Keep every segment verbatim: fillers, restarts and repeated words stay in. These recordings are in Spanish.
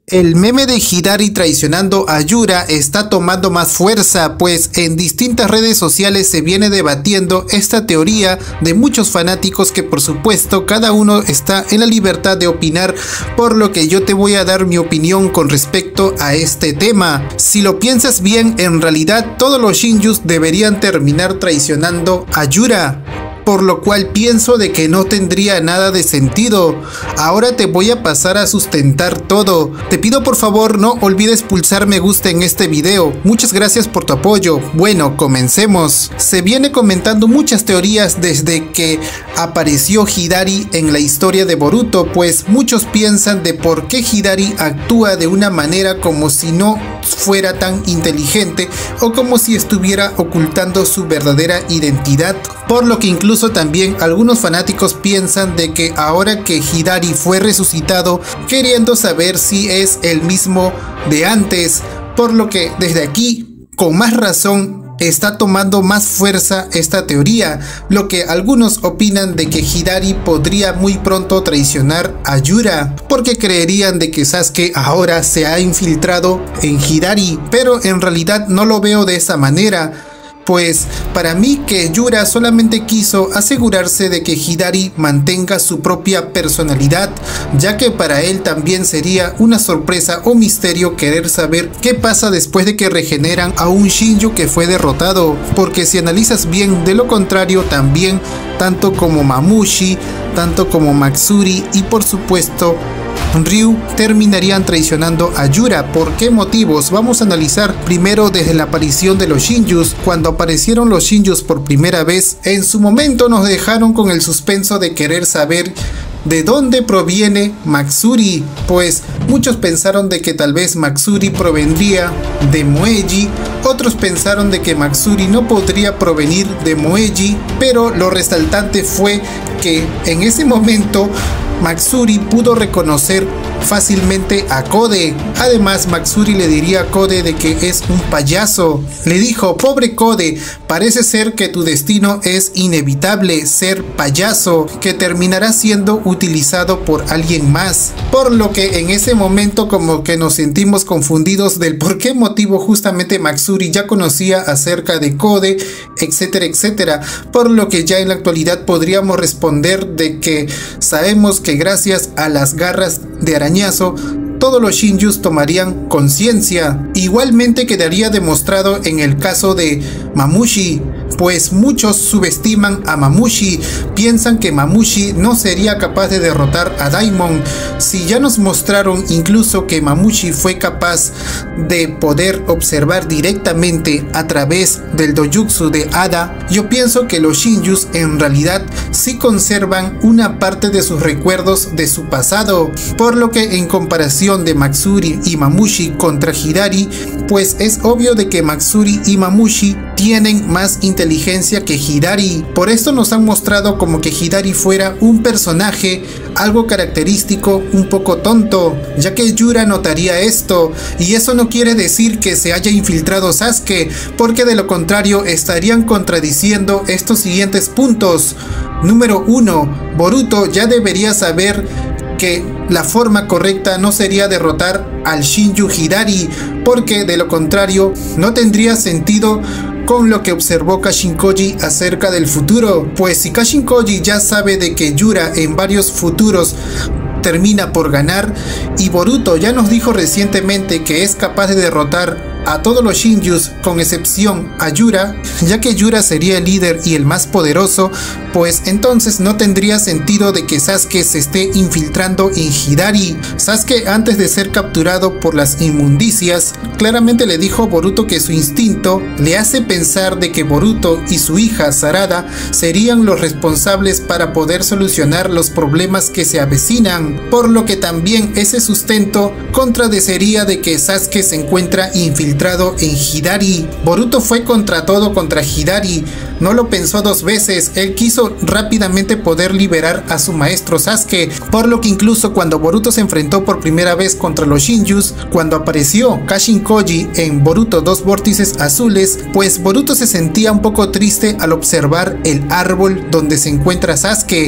El meme de Hidari traicionando a Yura está tomando más fuerza, pues en distintas redes sociales se viene debatiendo esta teoría de muchos fanáticos que por supuesto cada uno está en la libertad de opinar, por lo que yo te voy a dar mi opinión con respecto a este tema. Si lo piensas bien, en realidad todos los Shinjus deberían terminar traicionando a Yura, por lo cual pienso de que no tendría nada de sentido. Ahora te voy a pasar a sustentar todo. Te pido por favor no olvides pulsar me gusta en este video. Muchas gracias por tu apoyo. Bueno, comencemos. Se viene comentando muchas teorías desde que apareció Hidari en la historia de Boruto, pues muchos piensan de por qué Hidari actúa de una manera como si no fuera tan inteligente o como si estuviera ocultando su verdadera identidad, por lo que incluso también algunos fanáticos piensan de que ahora que Hidari fue resucitado, queriendo saber si es el mismo de antes, por lo que desde aquí con más razón está tomando más fuerza esta teoría, lo que algunos opinan de que Hidari podría muy pronto traicionar a Yura, porque creerían de que Sasuke ahora se ha infiltrado en Hidari, pero en realidad no lo veo de esa manera. Pues para mí que Yura solamente quiso asegurarse de que Hidari mantenga su propia personalidad, ya que para él también sería una sorpresa o misterio querer saber qué pasa después de que regeneran a un Shinju que fue derrotado, porque si analizas bien, de lo contrario también tanto como Mamushi, tanto como Matsuri y por supuesto Ryu terminarían traicionando a Yura. ¿Por qué motivos? Vamos a analizar primero desde la aparición de los Shinjus. Cuando aparecieron los Shinjus por primera vez, en su momento nos dejaron con el suspenso de querer saber ¿de dónde proviene Matsuri? Pues muchos pensaron de que tal vez Matsuri provendría de Moeji, otros pensaron de que Matsuri no podría provenir de Moeji, pero lo resaltante fue que en ese momento Matsuri pudo reconocer fácilmente a Kode. Además, Matsuri le diría a Kode de que es un payaso. Le dijo: pobre Kode, parece ser que tu destino es inevitable, ser payaso, que terminará siendo utilizado por alguien más. Por lo que en ese momento como que nos sentimos confundidos del por qué motivo justamente Matsuri ya conocía acerca de Kode, etcétera, etcétera. Por lo que ya en la actualidad podríamos responder de que sabemos que gracias a las garras de arañazo todos los Shinjus tomarían conciencia. Igualmente quedaría demostrado en el caso de Mamushi, pues muchos subestiman a Mamushi, piensan que Mamushi no sería capaz de derrotar a Daimon. Si ya nos mostraron incluso que Mamushi fue capaz de poder observar directamente a través del dojutsu de Ada, yo pienso que los Shinjus en realidad sí conservan una parte de sus recuerdos de su pasado, por lo que en comparación de Matsuri y Mamushi contra Hidari, pues es obvio de que Matsuri y Mamushi tienen más inteligencia que Hidari. Por esto nos han mostrado como que Hidari fuera un personaje algo característico, un poco tonto, ya que Yura notaría esto, y eso no quiere decir que se haya infiltrado Sasuke, porque de lo contrario estarían contradiciendo estos siguientes puntos. Número uno. Boruto ya debería saber que la forma correcta no sería derrotar al Shinju Hidari, porque de lo contrario no tendría sentido con lo que observó Kashinkoji acerca del futuro, pues si Kashinkoji ya sabe de que Yura en varios futuros termina por ganar, y Boruto ya nos dijo recientemente que es capaz de derrotar a todos los Shinjus con excepción a Yura, ya que Yura sería el líder y el más poderoso, pues entonces no tendría sentido de que Sasuke se esté infiltrando en Hidari. Sasuke, antes de ser capturado por las inmundicias, claramente le dijo a Boruto que su instinto le hace pensar de que Boruto y su hija Sarada serían los responsables para poder solucionar los problemas que se avecinan, por lo que también ese sustento contradeciría de que Sasuke se encuentra infiltrado en Hidari. Boruto fue contra todo contra Hidari, no lo pensó dos veces, él quiso rápidamente poder liberar a su maestro Sasuke, por lo que incluso cuando Boruto se enfrentó por primera vez contra los Shinjus, cuando apareció Kashinkoji en Boruto dos vórtices azules, pues Boruto se sentía un poco triste al observar el árbol donde se encuentra Sasuke,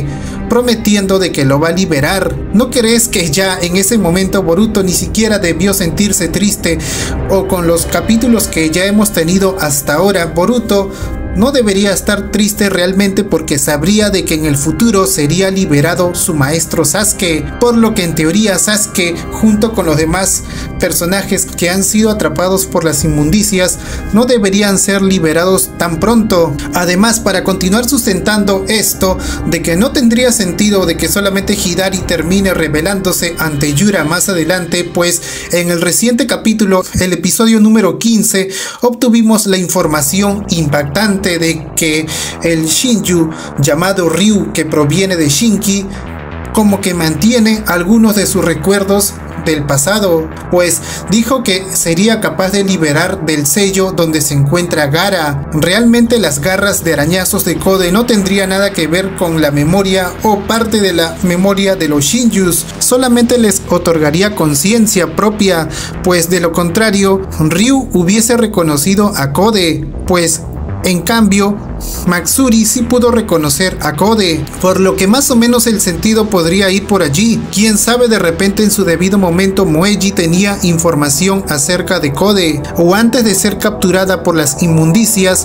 prometiendo de que lo va a liberar. ¿No crees que ya en ese momento Boruto ni siquiera debió sentirse triste? O con los capítulos que ya hemos tenido hasta ahora, Boruto no debería estar triste realmente, porque sabría de que en el futuro sería liberado su maestro Sasuke, por lo que en teoría Sasuke, junto con los demás personajes que han sido atrapados por las inmundicias, no deberían ser liberados tan pronto. Además, para continuar sustentando esto de que no tendría sentido de que solamente Hidari termine rebelándose ante Yura más adelante, pues en el reciente capítulo, el episodio número quince, obtuvimos la información impactante de que el Shinju llamado Ryu, que proviene de Shinki, como que mantiene algunos de sus recuerdos del pasado, pues dijo que sería capaz de liberar del sello donde se encuentra Gaara. Realmente las garras de arañazos de Kode no tendría nada que ver con la memoria o parte de la memoria de los Shinjus, solamente les otorgaría conciencia propia, pues de lo contrario Ryu hubiese reconocido a Kode, pues en cambio Matsuri sí pudo reconocer a Kode, por lo que más o menos el sentido podría ir por allí. Quién sabe, de repente en su debido momento Moeji tenía información acerca de Kode, o antes de ser capturada por las inmundicias,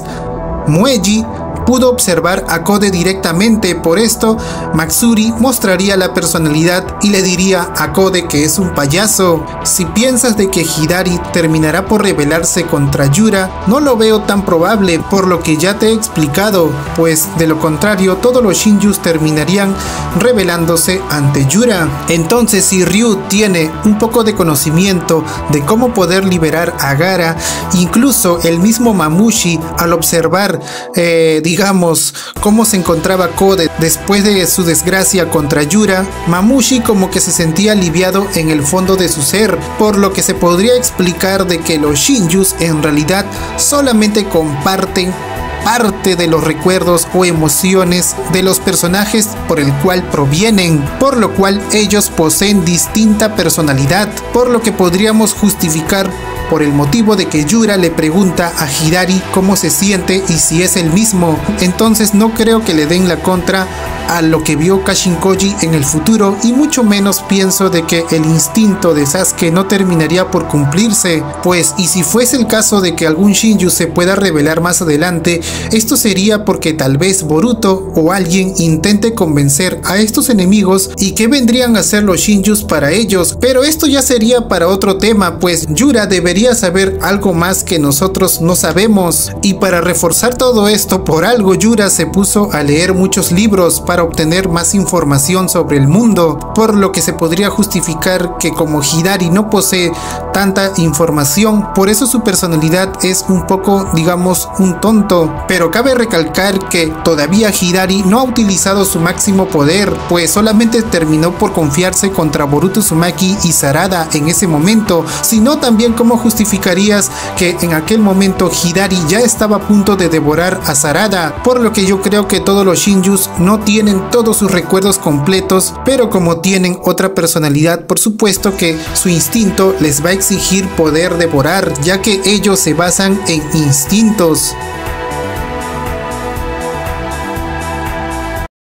Moeji pudo observar a Kode directamente. Por esto Matsuri mostraría la personalidad y le diría a Kode que es un payaso. Si piensas de que Hidari terminará por rebelarse contra Yura, no lo veo tan probable, por lo que ya te he explicado, pues de lo contrario todos los Shinjus terminarían rebelándose ante Yura. Entonces, si Ryu tiene un poco de conocimiento de cómo poder liberar a Gaara, incluso el mismo Mamushi, al observar eh, digamos cómo se encontraba Kode después de su desgracia contra Yura, Mamushi como que se sentía aliviado en el fondo de su ser, por lo que se podría explicar de que los Shinjus en realidad solamente comparten parte de los recuerdos o emociones de los personajes por el cual provienen, por lo cual ellos poseen distinta personalidad, por lo que podríamos justificar por el motivo de que Yura le pregunta a Hidari cómo se siente y si es el mismo. Entonces no creo que le den la contra a lo que vio Kashinkoji en el futuro, y mucho menos pienso de que el instinto de Sasuke no terminaría por cumplirse, pues y si fuese el caso de que algún Shinju se pueda revelar más adelante, esto sería porque tal vez Boruto o alguien intente convencer a estos enemigos y que vendrían a ser los Shinjus para ellos, pero esto ya sería para otro tema, pues Yura debería saber algo más que nosotros no sabemos, y para reforzar todo esto, por algo Yura se puso a leer muchos libros para obtener más información sobre el mundo, por lo que se podría justificar que como Hidari no posee tanta información, por eso su personalidad es un poco, digamos, un tonto. Pero cabe recalcar que todavía Hidari no ha utilizado su máximo poder, pues solamente terminó por confiarse contra Boruto Uzumaki y Sarada en ese momento, sino también cómo justificarías que en aquel momento Hidari ya estaba a punto de devorar a Sarada, por lo que yo creo que todos los Shinjus no tienen todos sus recuerdos completos, pero como tienen otra personalidad, por supuesto que su instinto les va a exigir poder devorar, ya que ellos se basan en instintos.